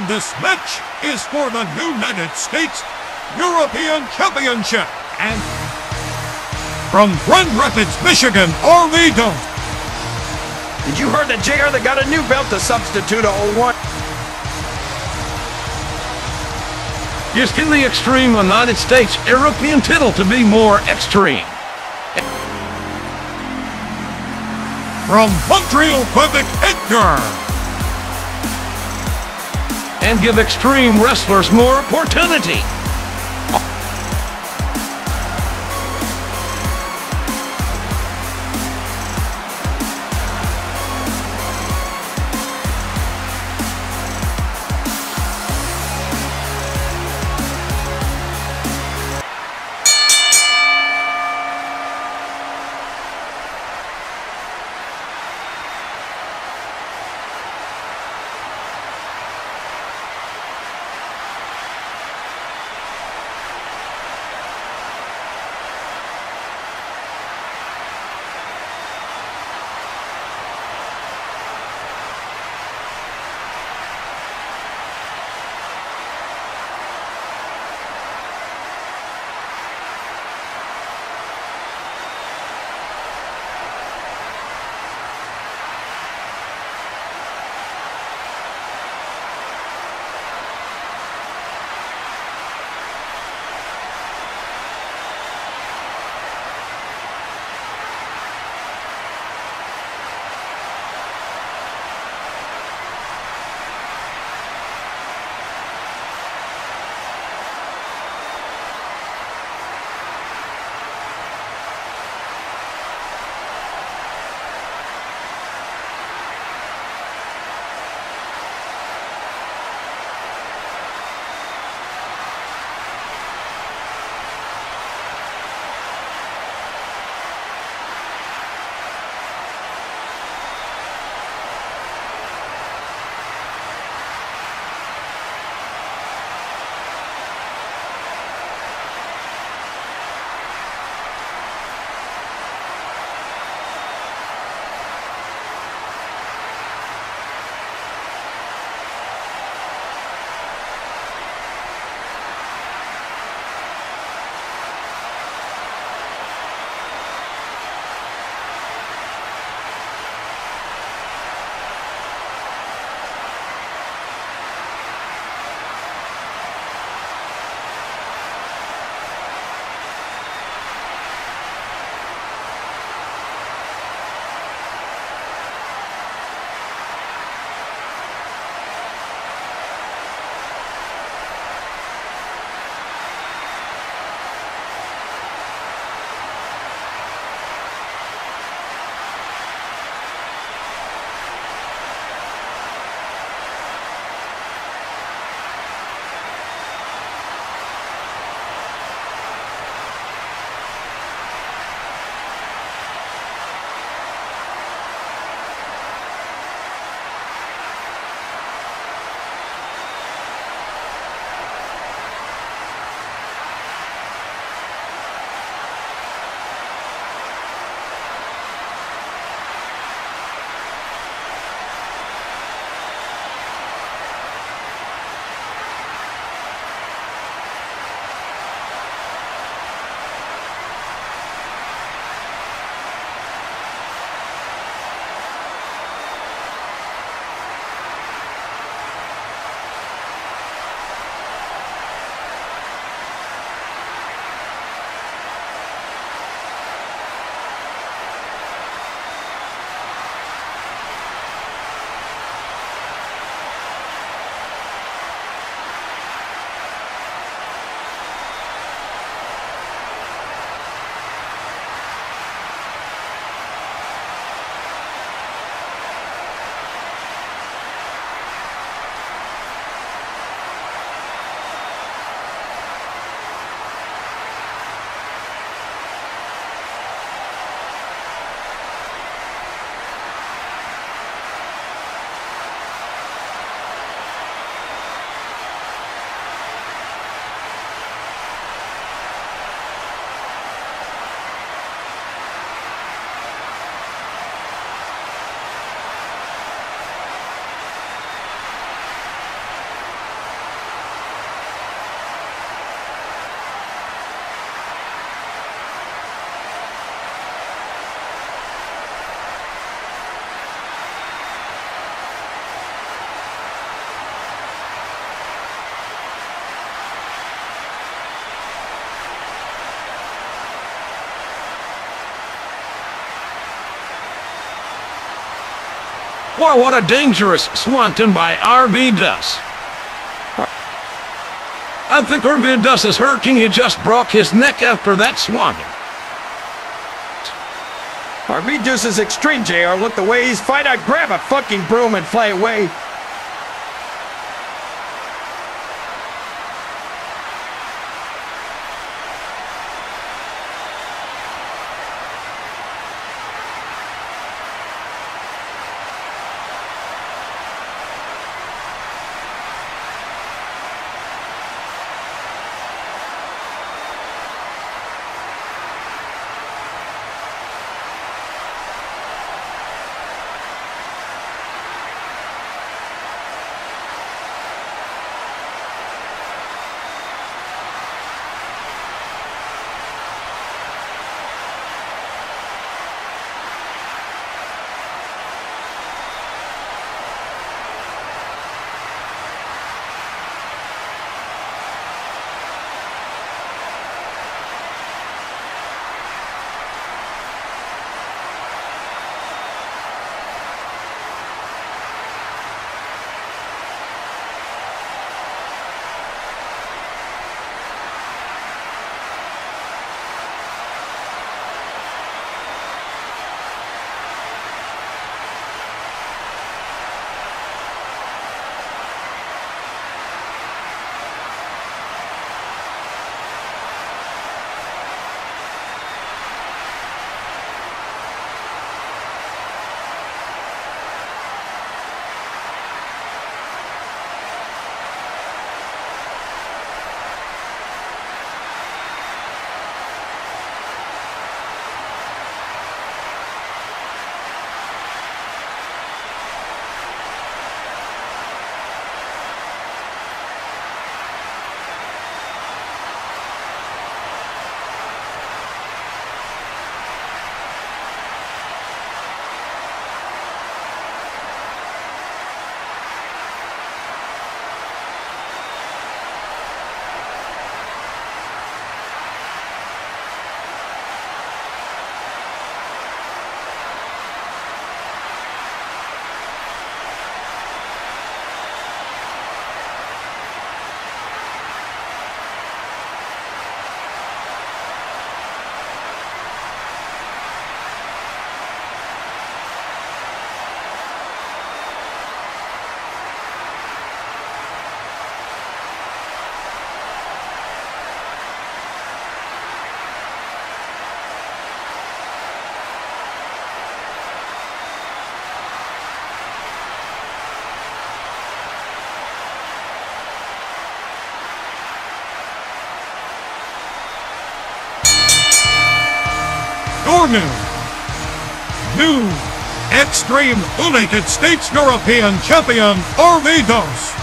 this match is for the United States European Championship. And from Grand Rapids, Michigan, Orlando. Did you heard that JR that got a new belt to substitute a old one? Just in the Extreme United States European title to be more extreme. From Montreal, Quebec, Edgar. And give extreme wrestlers more opportunity. Wow, what a dangerous swanton by RV Dust. I think RV Dust is hurting. He just broke his neck after that swanton. RV Deuce is extreme, JR. Look the way he's fighting. I'd grab a fucking broom and fly away. Your new Extreme United States European Champion RV Dose.